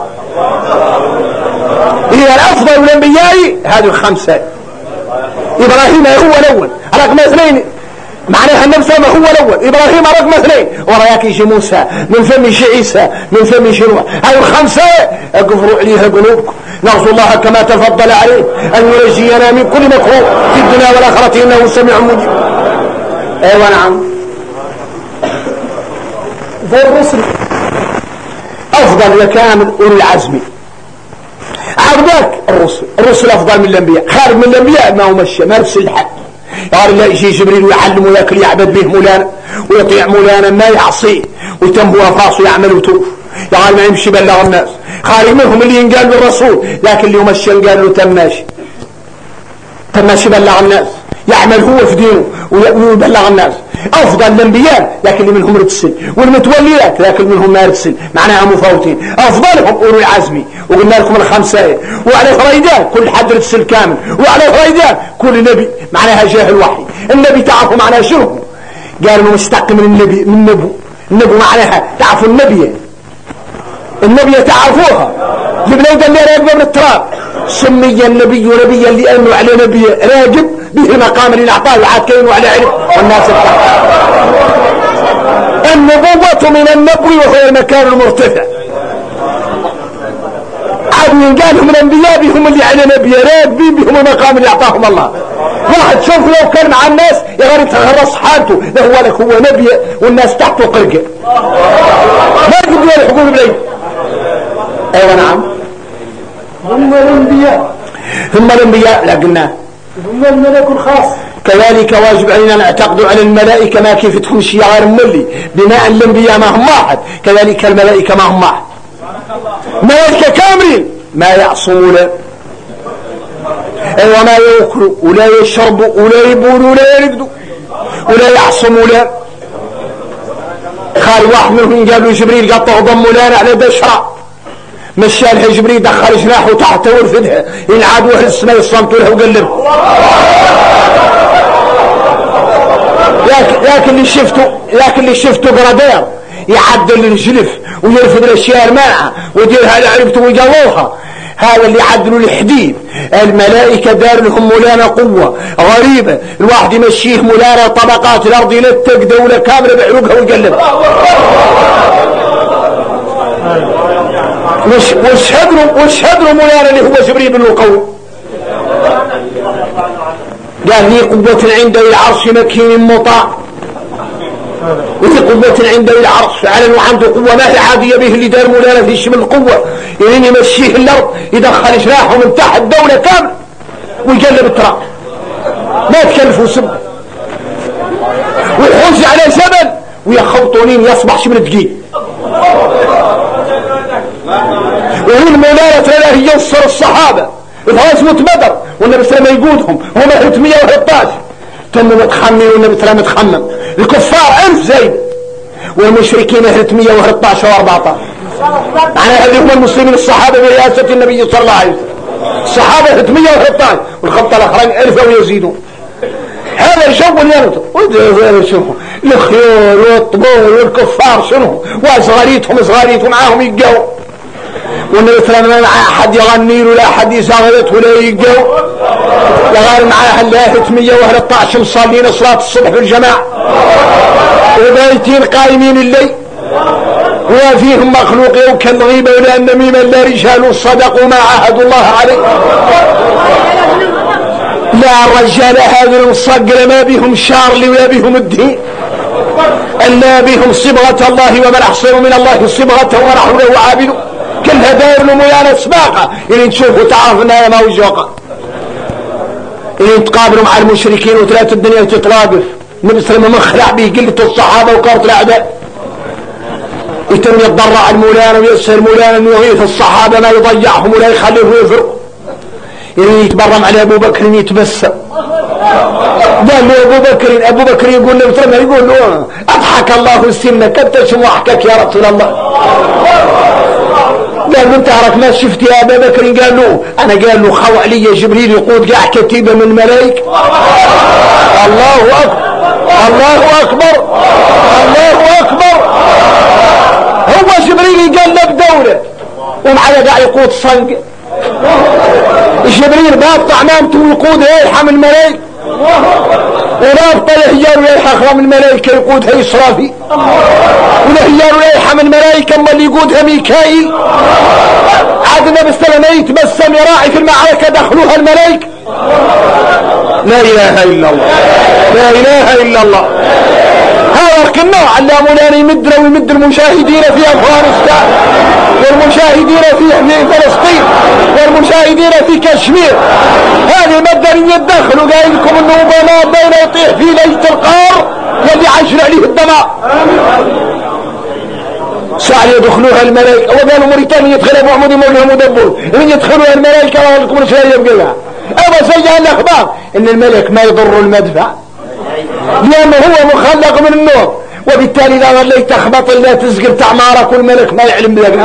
اذا الافضل الانبياء هذه الخمسه. ابراهيم هو الاول رقم 2، معناها النبي صلى الله عليه وسلم هو الاول، ابراهيم رقم 2، وراياك يجي موسى، من فم يجي عيسى، من فم يجي نوح. هاي الخمسه اقفروا عليها قلوبكم. نرجو الله كما تفضل عليه ان ينجينا من كل مكروه في الدنيا والاخره انه سميع مجيب. ايوه نعم. فالرسل افضل وكامل اولي العزم. عبدك الرسل افضل من الانبياء، خارج من الانبياء ما هو مشى ما نفس الحد. قال الله يجي جبريل ويعلم وياكل يعبد به مولانا ويطيع مولانا ما يعصيه ويتم هو فراسه يعمل وتوف. قال ما يمشي بلغ الناس. خارج منهم اللي ينقال بالرسول، لكن اللي يمشي قال له تماشي بلغ الناس. يعمل هو في دينه ويبلغ الناس. افضل الانبياء لكن اللي منهم رتسل، والمتوليات لكن منهم ما رتسل، معناها مفوتين. افضلهم اولو العزم، وقلنا لكم الخمسه. وعلى فريدان كل حد رتسل كامل، وعلى فريدان كل نبي معناها جاه الوحي. النبي تعرفوا معناها شنو؟ قالوا مشتق من النبي، من النبو معناها تعرفوا النبي تعرفوها. البلاد اللي راقبه من التراب سمي النبي نبيا لانه على نبي راقب به المقام اللي اعطاه وعاد كانوا على علم والناس النبوة من النبو وهو المكان المرتفع. عاد قالهم الانبياء بهم اللي على نبي راقبين بهم المقام اللي اعطاهم الله. واحد شوف لو كان مع الناس يا غير تغرس حالته، لا هو لك هو نبي والناس تحته قرقه ما يقدروا يحكموا بليل. ايوه نعم هم الانبياء لا قلنا هم الملك الخاص. كذلك واجب علينا نعتقد على الملائكه ما كيف تمشي غير ملي، بما ان الانبياء ما هم واحد كذلك الملائكه ما هم واحد. ملائكه كاملين ما يعصمون وما ياكلوا ولا يشربوا ولا يبولوا ولا يرقدوا ولا يعصموا لا. خالي واحد منهم قالوا جبريل قطعوا ضموا لنا على بشرة، مشى لها جبريل دخل جناحه تحته ورفدها ينعاد واحد السماء يصمتوا لها وقلب. لكن اللي شفته قرادير يعدل الجلف ويرفد الاشياء المانعه ويديرها على عربته ويقلوها. هذا اللي عدلوا الحديد. الملائكة دار لهم مولانا قوة غريبة، الواحد يمشيه مولانا طبقات الأرض يلتق دولة كاملة بعروقها ويقلب. واشهدوا مولانا اللي هو جبريل بن القوم قال لي قوة عنده العرش مكين مطاع، وفي قوة عنده العرش فعلا وعنده قوة ما هي عادية به اللي دار مولانا في شمل القوة يعني يمشيه الأرض يدخل جناحه من تحت دولة كامل ويقلب التراب ما تكلفوا سب ويحوز على جبل ويخبطونين يصبح شمل دقيق. وهو مولانا ترى ينصر الصحابة في غزوة بدر والنبي صلى الله عليه وسلم يقودهم هم 311 تم متخمن والنبي صلى الله عليه وسلم متخمن. الكفار 1000 زين والمشركين 313 و14. معناها هذه هم المسلمين الصحابة برئاسة النبي صلى الله عليه وسلم. الصحابة 313 والخبطة الآخرين 1000 ويزيدون. هذا الجو اللي ينطق شنو الخيول والطبول والكفار شنو وصغاريتهم معاهم يقوا والنبي صلى الله عليه وسلم لا احد يغني له لا احد يزغرط ولا يقوا لغير معاه الا 313 مصلين صلاة الصبح في الجماعة وبايتين قائمين الليل وفيهم مخلوق يوكل غيبة ولا النميمة لا رجال صدقوا ما عاهدوا الله عليه. لا الرجال هذا الصقر ما بهم شارل ولا بهم الدين الا بهم صبغة الله ومن احسن من الله صبغة ونحن له عابدون. كلها داير مولانا سباقة اللي نشوفوا تعرف انها ما وجوقة اللي يتقابلوا مع المشركين وثلاث الدنيا تتلاقف. النبي صلى الله عليه وسلم مخلع به قلة الصحابة وكارت الاعداء يتم يتضرع المولانا ويسهل مولانا انه يغيث الصحابة ما يضيعهم ولا يخليهم يفرقوا. يعني يتبرم على ابو بكر يتبسم قال له ابو بكر يقول له ترى يقول له اضحك الله سنك انت شو احكك يا رسول الله. قال انت عرف ما شفت يا ابا بكر؟ قال له انا قال له خو علي جبريل يقود قاع كتيبه من ملائكه. الله اكبر الله اكبر الله اكبر. هو جبريل يقلب دوله ومعاه قاع يقود صنق. جبريل بابطع مامته ويقود يلحم الملائكه ورابطه يهيار ويلحم الملائكه يقودها إسرافيل والهيار ويلحم الملائكه اما اللي يقودها ميكائيل. عاد النبي صلى الله عليه وسلم يتبسم يراعي في المعركه دخلوها الملائكه. لا اله الا الله لا اله الا الله. هذا النوع اللي مولانا يمدنا ويمد المشاهدين في افغانستان والمشاهدين في فلسطين والمشاهدين في كشمير. هذه مدنيين يتدخلوا قايل لكم انه اوباما بين يطيح في ليله القار واللي عايشين عليه الدماء. ساعة يدخلوها الملائكة وقالوا موريتانيا يدخل ابو عمود يمر لهم مدبر ان يدخلوها الملائكة ولكم رسالة يبقى زي الأخبار إن الملك ما يضر المدفع لأنه هو مخلق من النور، وبالتالي إذا ظليت تخبط إلا تسقط أعمارك والملك ما يعلم بذلك.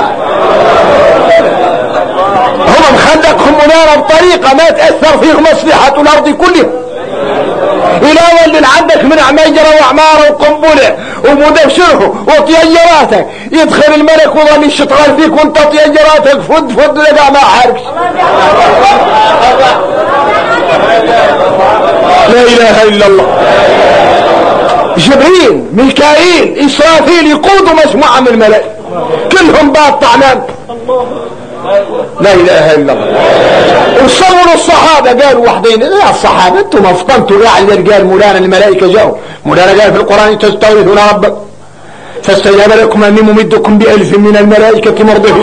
هم مخلقهم منارة بطريقة ما تأثر فيهم مصلحة الأرض كلها. إلى ولن عندك من عميجرة وعمارة وقنبلة ومدفشره وطياراتك، يدخل الملك وظل يشتغل فيك وانت طياراتك فد لقى ما حاركش. لا إله إلا الله. جبريل ميكائيل إسرافيل يقودوا مجموعة من الملائكة كلهم باب طعنان. لا إله إلا الله. وصوروا الصحابة قالوا وحدين يا الصحابة انتم افطنتوا قاعد قال مولانا الملائكة جاءوا، مولانا قال في القرآن تستغيثون ربك فاستجاب لكم أني ممدكم ب1000 من الملائكة مردفين.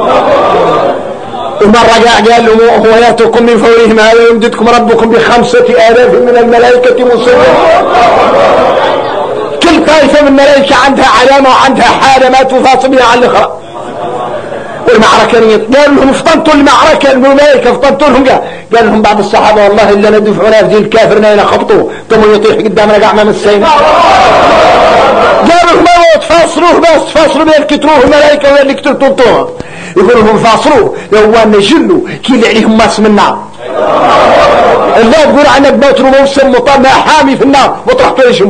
ومرة قال لهم هو يأتكم من فورهم هذا يمددكم ربكم ب5000 من الملائكة مصورين. كل طائفة من الملائكة عندها علامة وعندها حالة ما تفاصل بها عن الأخرى. والمعركة قالوا لهم افطنتوا المعركة الملائكة افطنتوا لهم. قال لهم بعض الصحابة والله إلا ندفعنا في ذي الكافر ناينا خبطوه ثم يطيح قدامنا قاع ما مسينا. قالوا لهم تفاصلوه بس تفاصلوا بين كتروه الملائكة وين اللي كترتوه. يقولوا لهم فاصلوه لو وانا جلوا كي اللي عليهم ماس من النار. الله يقول عنك باتروا موسم مطمع حامي في النار وطرحتوا يجنبه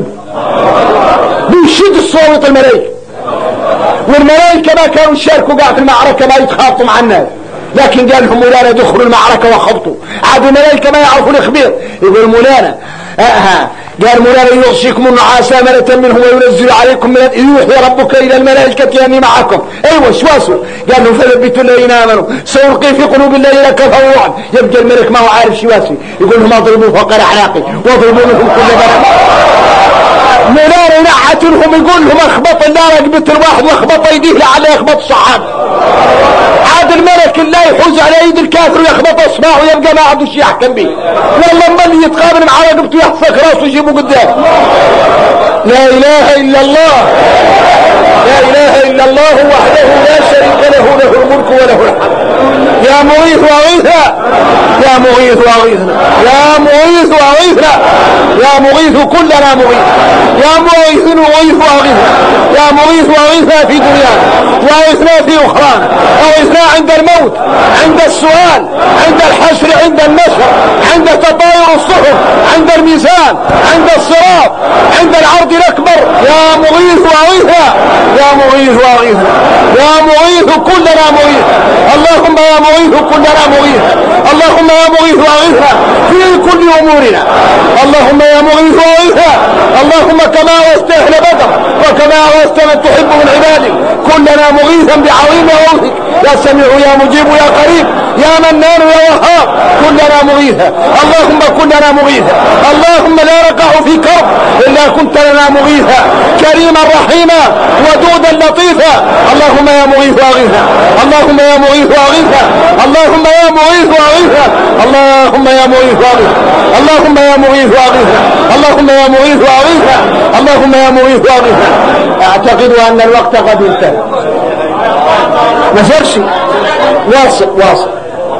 بيشد الصوت الملائكة. والملائكة ما كانوا يشاركوا قاعد في المعركة ما يتخاطوا مع الناس، لكن قال لهم مولانا دخلوا المعركة وخبطوا. عاد الملائكة ما يعرفوا الإخبار. يقول مولانا قال مولانا يغشيكم النعاس أمنة منه وينزل عليكم من يوحي ربك إلى الملائكة أني معكم. أيوة شواسوا. قال لهم فثبتوا الذين آمنوا سيلقي في قلوب الذين كفروا الرعب. يبقى الملك ما هو عارف شواسي. يقول لهم اضربوا فوق الأعناق واضربوا لهم كل بلد. مولانا ينعت لهم يقول لهم اخبط النار اقبت الواحد واخبط ايديه لعله يخبط الصحابه. عاد الملك الله يحوز على ايد الكافر ويخبط اصبعه ويبقى ما عنده شيء يحكم به. والله ما اللي يتقابل معاه رقبته يحفك راسه يجيبه قدام. لا اله الا الله. لا اله الا الله وحده لا شريك له، له الملك وله الحمد. يا مغيث واغيثنا، يا مغيث واغيثنا، يا مغيث واغيثنا، يا مغيث كلنا مغيث، يا مغيث واغيث واغيثنا، يا مغيث واغيثنا في دنيانا واغيثنا في اخرانا، واغيثنا عند الموت، عند السؤال، عند الحشر، عند النشر، عند تطاير الصحف، عند الميزان، عند الصراط، عند العرض الاكبر. يا مغيث واغيثنا، يا مغيث واغيثنا، يا مغيث كلنا مغيث. اللهم يا مغيث كلنا مغيث، اللهم يا مغيث واغيثنا في كل امورنا. اللهم يا مغيث واغيثنا، اللهم كما اغثت اهل بدر وكما اغثت من تحب من عبادك كلنا مغيثا بعظيم غوثك. يا سميع يا مجيب يا قريب يا منان يا وهاب كلنا مغيثا. اللهم كلنا مغيثا. اللهم لا نقع في كرب الا كنت لنا مغيثا كريما رحيما ودودا لطيفا. اللهم يا مغيث واغيثا، اللهم يا مغيث واغيثا، اللهم يا مغيث واغيثا، اللهم يا مغيث واغيثا، اللهم يا مغيث واغيثا، اللهم يا مغيث واغيثا، اللهم يا مغيث واغيثا. اعتقد ان الوقت قد انتهى. ما صارش واصل واصل.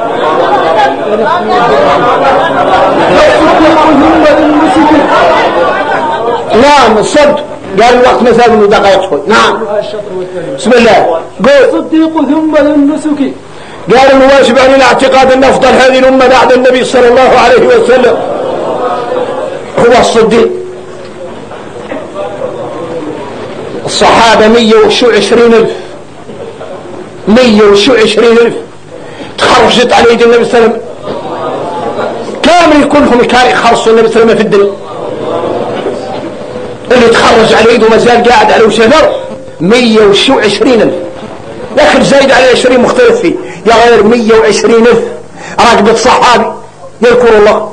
نعم الصدق قال الوقت مثلا من دقائق شوي. نعم بسم الله قول. صديق ثم للنسك. قال الواجب علينا اعتقاد ان افضل هذه الامه بعد النبي صلى الله عليه وسلم هو الصديق. الصحابه 120,000 120,000 تخرجت على يد النبي صلى الله عليه وسلم كامل كلهم كانوا يخرصوا النبي صلى الله عليه وسلم في الدنيا. اللي تخرج على يده ما زال قاعد على وشهر 120,000 لكن زايد على 20 مختلف فيه يا غير 120,000 راكبة صحابي يذكر الله.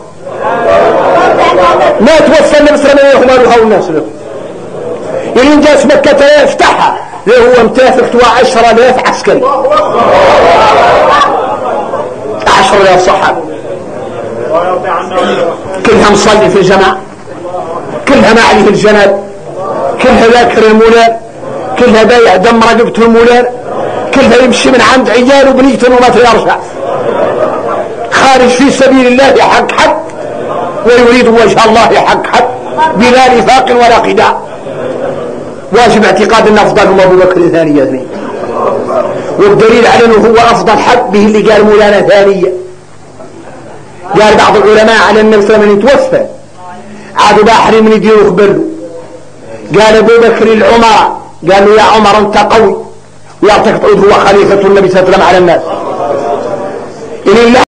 ما توفى النبي صلى الله عليه وسلم وما له الناس له يلين جاس مكة لا يفتحها ليه هو متافق 10,000 عسكري 10,000 صحابي كلها مصلي في الجماعة كلها ما عليه الجناب كلها ذاكر المولان كلها بايع دم رقبته المولان كلها يمشي من عند عياله بنيته وما يرجع خارج في سبيل الله حق ويريد وجه الله حق بلا نفاق ولا خداع. واجب اعتقاد ان افضلهم ابو بكر ثانية، والدليل على انه هو افضل حق به اللي قال مولانا ثانية. قال بعض العلماء على النبي صلى الله عليه وسلم توفى عادوا بحري من يديروا خبروا، قال ابو بكر العمر قال له يا عمر انت قوي ويعطيك تعود هو خليفة النبي صلى الله عليه وسلم على الناس. إن الله